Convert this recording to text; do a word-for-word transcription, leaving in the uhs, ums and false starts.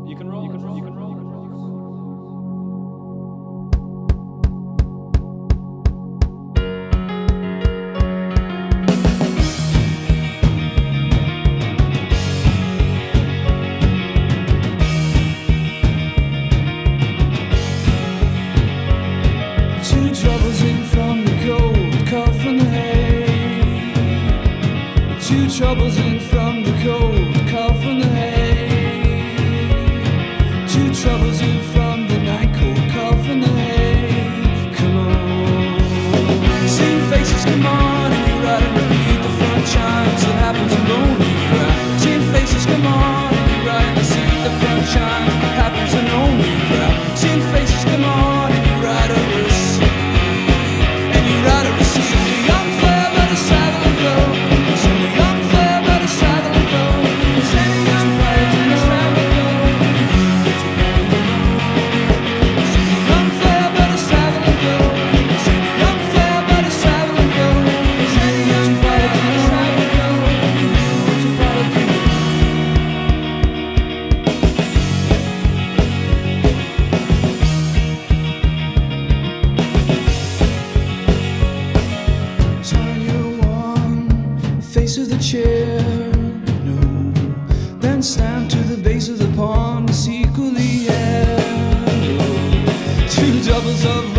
You can roll. You can roll. You can roll. Two troubles in from the cold, cut from the hay. Two troubles in from the cold, cut from the hay. Two troubles in from the night cold, cut from the hay. Come on, seeing faces, come on, and you ride and repeat the front chimes that happens in lonely crowd. Seeing faces, come on, and you ride and see the front chimes that happens in lonely crowd. Seeing faces, come on, and you ride over the sea. Face of the chair, no. Then stand to the base of the pond, it's equally yellow. Two doubles of